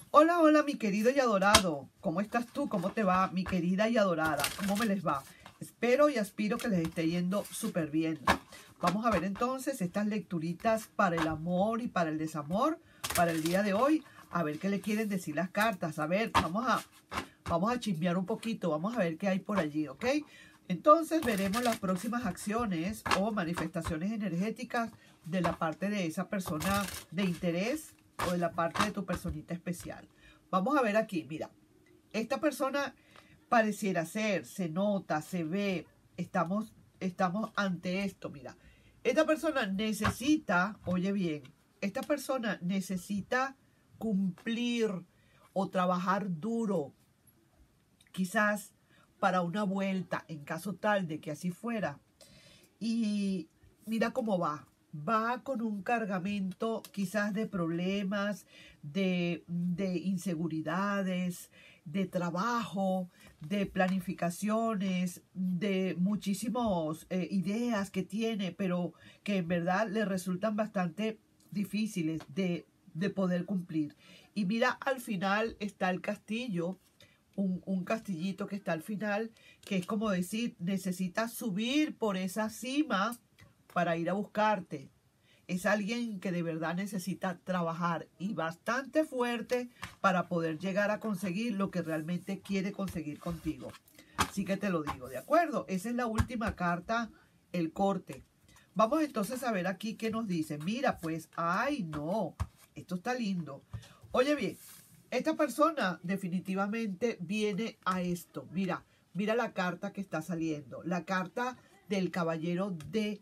Hola, hola, mi querido y adorado. ¿Cómo estás tú? ¿Cómo te va, mi querida y adorada? ¿Cómo me les va? Espero y aspiro que les esté yendo súper bien. Vamos a ver entonces estas lecturitas para el amor y para el desamor para el día de hoy. A ver qué le quieren decir las cartas. A ver, vamos a chismear un poquito. Vamos a ver qué hay por allí, ¿ok? Entonces veremos las próximas acciones o manifestaciones energéticas de la parte de esa persona de interés o de la parte de tu personita especial. Vamos a ver aquí, mira, esta persona pareciera ser, se nota, se ve, estamos ante esto, mira. Esta persona necesita, oye bien, esta persona necesita cumplir o trabajar duro, quizás para una vuelta, en caso tal de que así fuera. Y mira cómo va. Va con un cargamento quizás de problemas, de inseguridades, de trabajo, de planificaciones, de muchísimas ideas que tiene, pero que en verdad le resultan bastante difíciles de poder cumplir. Y mira, al final está el castillo, un castillito que está al final, que es como decir, necesitas subir por esa cima para ir a buscarte. Es alguien que de verdad necesita trabajar y bastante fuerte para poder llegar a conseguir lo que realmente quiere conseguir contigo. Así que te lo digo, ¿de acuerdo? Esa es la última carta, el corte. Vamos entonces a ver aquí qué nos dice. Mira, pues, ay, no, esto está lindo. Oye bien, esta persona definitivamente viene a esto. Mira, mira la carta que está saliendo. La carta del caballero de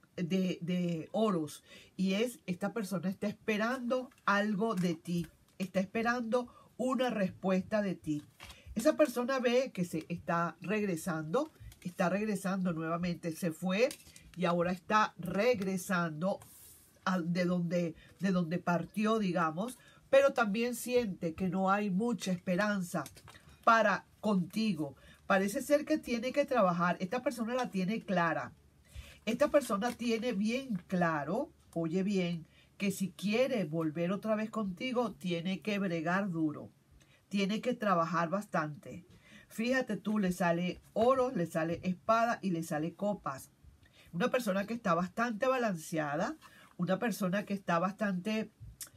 oros. Y es, esta persona está esperando algo de ti. Está esperando una respuesta de ti. Esa persona ve que se está regresando nuevamente. Se fue y ahora está regresando de donde partió, digamos, pero también siente que no hay mucha esperanza para contigo. Parece ser que tiene que trabajar. Esta persona la tiene clara. Esta persona tiene bien claro, oye bien, que si quiere volver otra vez contigo, tiene que bregar duro. Tiene que trabajar bastante. Fíjate tú, le sale oros, le sale espada y le sale copas. Una persona que está bastante balanceada, una persona que está bastante,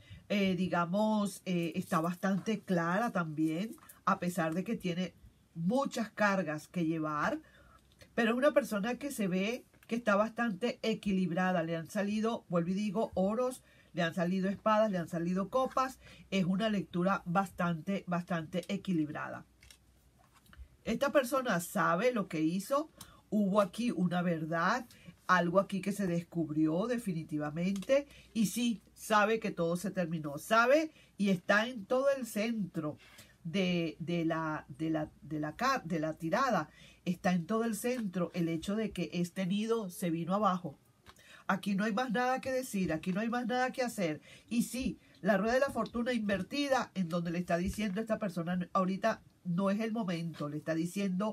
está bastante clara también, a pesar de que tiene muchas cargas que llevar, pero es una persona que se ve que está bastante equilibrada. Le han salido, vuelvo y digo, oros, le han salido espadas, le han salido copas. Es una lectura bastante equilibrada. Esta persona sabe lo que hizo. Hubo aquí una verdad, algo aquí que se descubrió definitivamente. Y sí, sabe que todo se terminó. Sabe y está en todo el centro de la tirada. Está en todo el centro el hecho de que este nido se vino abajo. Aquí no hay más nada que decir, aquí no hay más nada que hacer. Y sí, la rueda de la fortuna invertida, en donde le está diciendo a esta persona, ahorita no es el momento, le está diciendo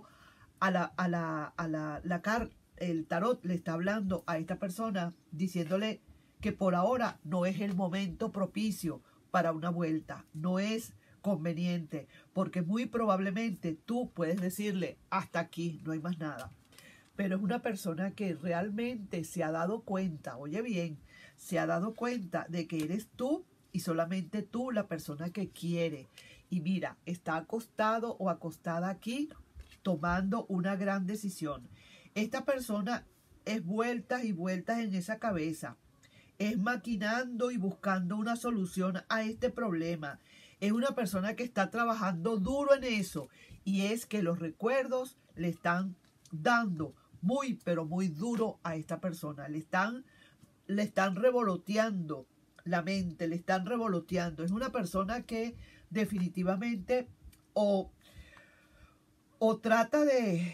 el tarot le está hablando a esta persona, diciéndole que por ahora no es el momento propicio para una vuelta, no es conveniente, porque muy probablemente tú puedes decirle hasta aquí, no hay más nada. Pero es una persona que realmente se ha dado cuenta, oye bien, se ha dado cuenta de que eres tú y solamente tú la persona que quiere. Y mira, está acostado o acostada aquí tomando una gran decisión. Esta persona es vueltas y vueltas en esa cabeza. Es maquinando y buscando una solución a este problema. Es una persona que está trabajando duro en eso. Y es que los recuerdos le están dando muy, pero muy duro a esta persona. Le están revoloteando la mente, le están revoloteando. Es una persona que definitivamente o trata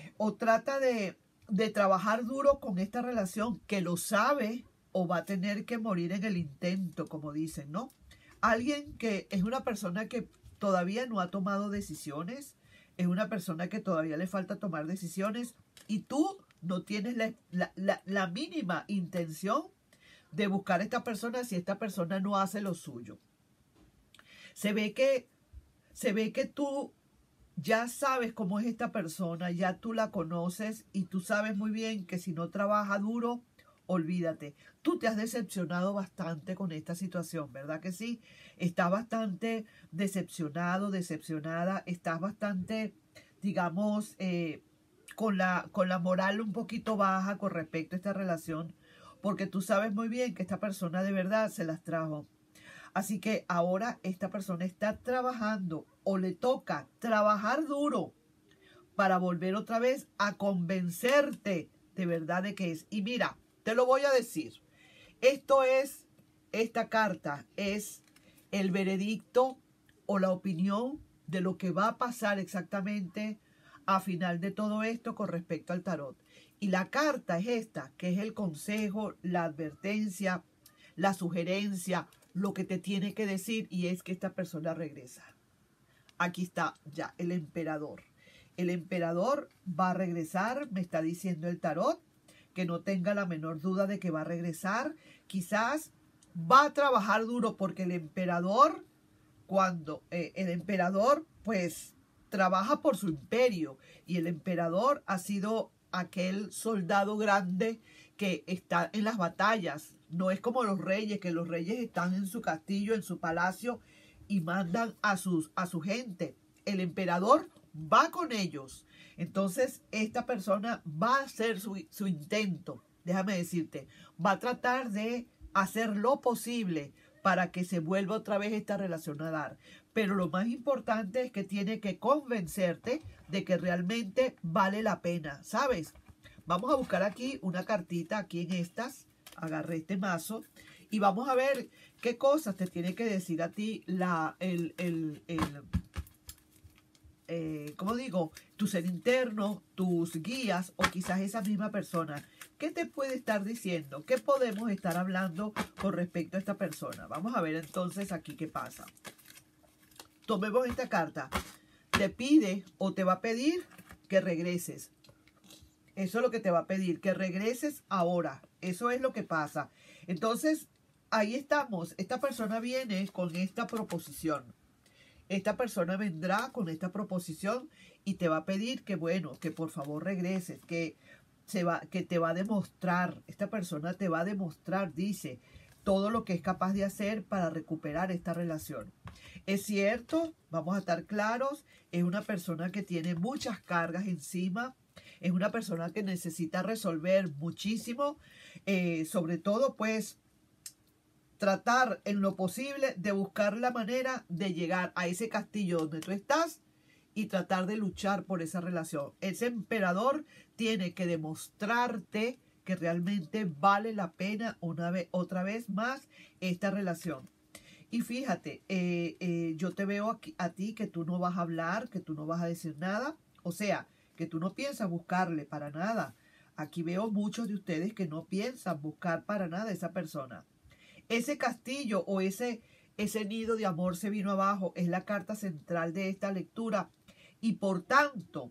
de trabajar duro con esta relación, que lo sabe, o va a tener que morir en el intento, como dicen, ¿no? Alguien que es una persona que todavía no ha tomado decisiones, es una persona que todavía le falta tomar decisiones, y tú no tienes la mínima intención de buscar a esta persona si esta persona no hace lo suyo. Se ve que Se ve que tú ya sabes cómo es esta persona, ya tú la conoces y tú sabes muy bien que si no trabaja duro, olvídate. Tú te has decepcionado bastante con esta situación, ¿verdad que sí? Estás bastante decepcionado, decepcionada, estás bastante, digamos, con la moral un poquito baja con respecto a esta relación, porque tú sabes muy bien que esta persona de verdad se las trajo. Así que ahora esta persona está trabajando o le toca trabajar duro para volver otra vez a convencerte de verdad de que es. Y mira, te lo voy a decir. Esta carta es el veredicto o la opinión de lo que va a pasar exactamente a final de todo esto con respecto al tarot. Y la carta es esta, que es el consejo, la advertencia, la sugerencia, lo que te tiene que decir, y es que esta persona regresa. Aquí está ya el emperador. El emperador va a regresar, me está diciendo el tarot, que no tenga la menor duda de que va a regresar. Quizás va a trabajar duro porque el emperador, el emperador pues trabaja por su imperio, y el emperador ha sido aquel soldado grande que está en las batallas. No es como los reyes, que los reyes están en su castillo, en su palacio, y mandan a su gente. El emperador va con ellos. Entonces esta persona va a hacer su intento, déjame decirte, va a tratar de hacer lo posible para que se vuelva otra vez esta relación a dar. Pero lo más importante es que tiene que convencerte de que realmente vale la pena, ¿sabes? Vamos a buscar aquí una cartita, aquí en estas. Agarré este mazo y vamos a ver qué cosas te tiene que decir a ti ¿cómo digo? Tu ser interno, tus guías o quizás esa misma persona. ¿Qué te puede estar diciendo? ¿Qué podemos estar hablando con respecto a esta persona? Vamos a ver entonces aquí qué pasa. Tomemos esta carta. Te pide o te va a pedir que regreses. Eso es lo que te va a pedir, que regreses ahora. Eso es lo que pasa. Entonces, ahí estamos. Esta persona viene con esta proposición. Esta persona vendrá con esta proposición y te va a pedir que, bueno, que por favor regreses, que te va a demostrar, esta persona te va a demostrar, dice, todo lo que es capaz de hacer para recuperar esta relación. Es cierto, vamos a estar claros, es una persona que tiene muchas cargas encima, es una persona que necesita resolver muchísimo, sobre todo pues tratar en lo posible de buscar la manera de llegar a ese castillo donde tú estás y tratar de luchar por esa relación. Ese emperador tiene que demostrarte que realmente vale la pena otra vez más esta relación. Y fíjate, yo te veo aquí, a ti, que tú no vas a hablar, que tú no vas a decir nada, o sea, que tú no piensas buscarle para nada. Aquí veo muchos de ustedes que no piensan buscar para nada a esa persona. Ese castillo o ese nido de amor se vino abajo, es la carta central de esta lectura. Y por tanto,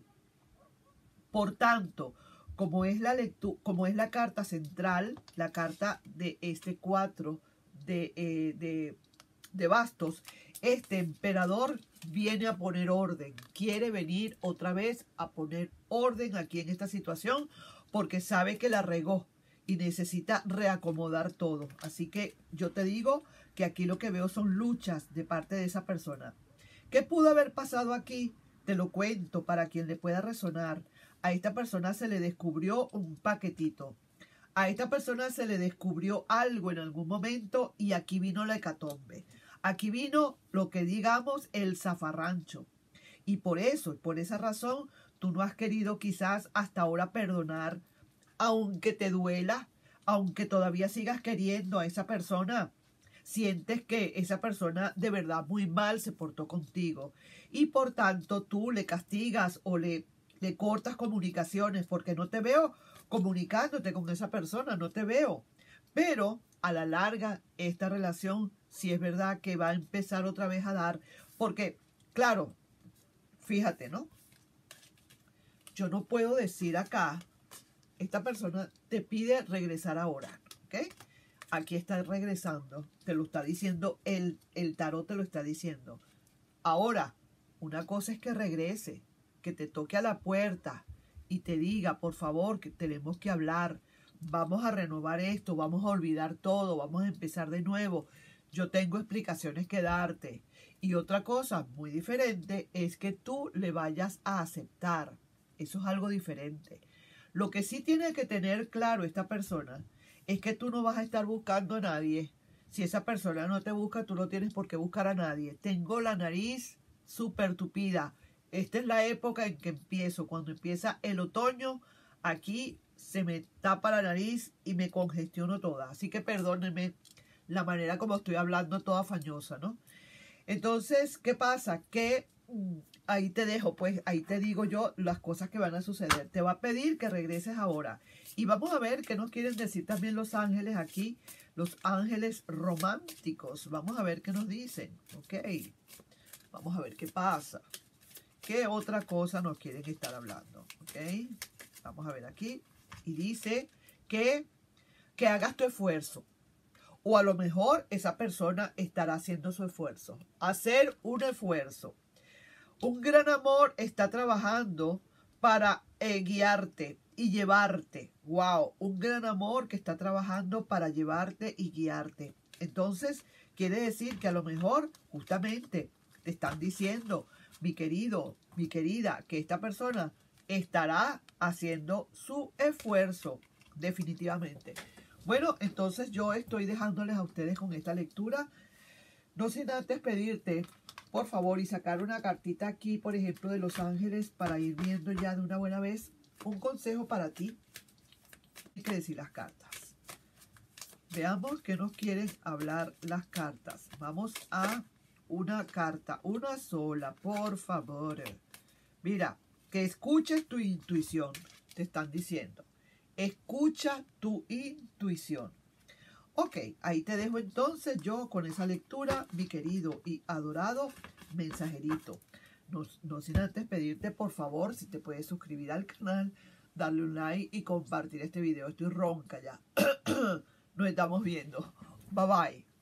como es la carta central, la carta de este 4 de bastos, este emperador viene a poner orden, quiere venir otra vez a poner orden aquí en esta situación, porque sabe que la regó y necesita reacomodar todo. Así que yo te digo que aquí lo que veo son luchas de parte de esa persona. ¿Qué pudo haber pasado aquí? Te lo cuento para quien le pueda resonar. A esta persona se le descubrió un paquetito. A esta persona se le descubrió algo en algún momento y aquí vino la hecatombe. Aquí vino lo que digamos el zafarrancho. Y por eso, por esa razón, tú no has querido quizás hasta ahora perdonar, aunque te duela, aunque todavía sigas queriendo a esa persona. Sientes que esa persona de verdad muy mal se portó contigo y por tanto tú le castigas o le cortas comunicaciones, porque no te veo comunicándote con esa persona, no te veo. Pero a la larga esta relación sí es verdad que va a empezar otra vez a dar, porque claro, fíjate, ¿no? Yo no puedo decir acá, esta persona te pide regresar ahora, ¿ok? Aquí está regresando, te lo está diciendo, el tarot te lo está diciendo. Ahora, Una cosa es que regrese, que te toque a la puerta y te diga, por favor, que tenemos que hablar, vamos a renovar esto, vamos a olvidar todo, vamos a empezar de nuevo. Yo tengo explicaciones que darte. Y otra cosa muy diferente es que tú le vayas a aceptar. Eso es algo diferente. Lo que sí tiene que tener claro esta persona es que tú no vas a estar buscando a nadie. Si esa persona no te busca, tú no tienes por qué buscar a nadie. Tengo la nariz súper tupida. Esta es la época en que empiezo. Cuando empieza el otoño, aquí se me tapa la nariz y me congestiono toda. Así que perdónenme la manera como estoy hablando, toda fañosa, ¿no? Entonces, ¿qué pasa? Que ahí te dejo, pues ahí te digo yo las cosas que van a suceder. Te va a pedir que regreses ahora. Y vamos a ver qué nos quieren decir también los ángeles aquí. Los ángeles románticos. Vamos a ver qué nos dicen. Ok. Vamos a ver qué pasa. ¿Qué otra cosa nos quieren estar hablando? Ok. Vamos a ver aquí. Y dice que hagas tu esfuerzo. O a lo mejor esa persona estará haciendo su esfuerzo. Hacer un esfuerzo. Un gran amor está trabajando para guiarte y llevarte. Wow, un gran amor que está trabajando para llevarte y guiarte. Entonces, quiere decir que a lo mejor justamente te están diciendo, mi querido, mi querida, que esta persona estará haciendo su esfuerzo, definitivamente. Bueno, entonces yo estoy dejándoles a ustedes con esta lectura. No sin antes pedirte, por favor, y sacar una cartita aquí, por ejemplo, de los ángeles para ir viendo ya de una buena vez un consejo para ti. Hay que decir las cartas. Veamos qué nos quieren hablar las cartas. Vamos a una carta, una sola, por favor. Mira, que escuches tu intuición, te están diciendo. Escucha tu intuición. Ok, ahí te dejo entonces yo con esa lectura, mi querido y adorado mensajerito. No sin antes pedirte, por favor, si te puedes suscribir al canal, darle un like y compartir este video. Estoy ronca ya. Nos estamos viendo. Bye bye.